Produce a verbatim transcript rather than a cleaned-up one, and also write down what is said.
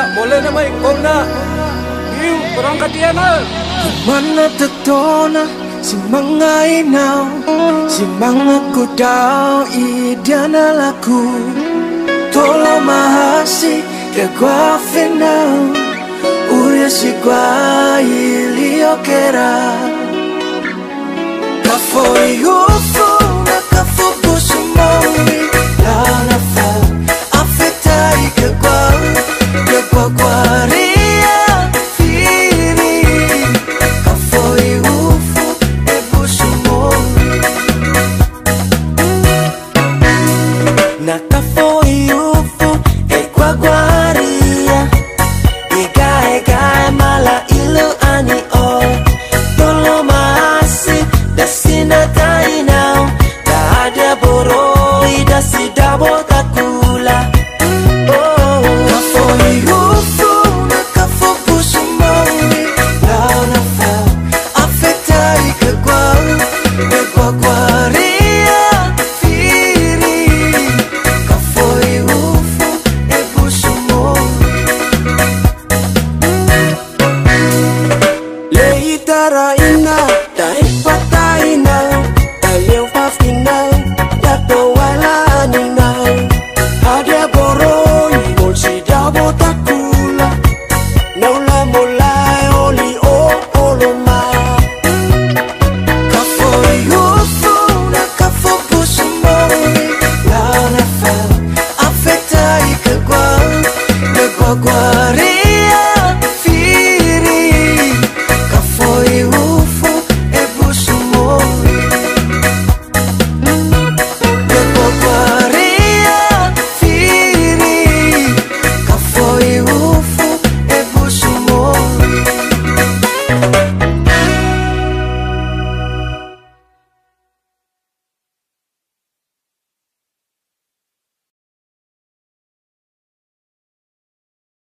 boleh na may ikaw na. Iyo, kurang katiyan na. Mana tetona si mga inaw, si mga kudaw idiana laku. Tolo mahasi ke gua final, uya si gua ilio kera. Kafoi ufu na kafu kusumawi, la na fa afetai ke gua, ke gua gua ria firi. Kafoi ufu e busumawi, na kafoi ufu e gua gua ria. Ega ega mala ilu ani o, tolo masih dasina tainau, tak ada boroi dasi dabo takula. Oh, kafoi ufu na kafu busumawi, lau na fa afetai ke gua, ke gua gua ria firi. Kafoi ufu e busumawi, leitara ina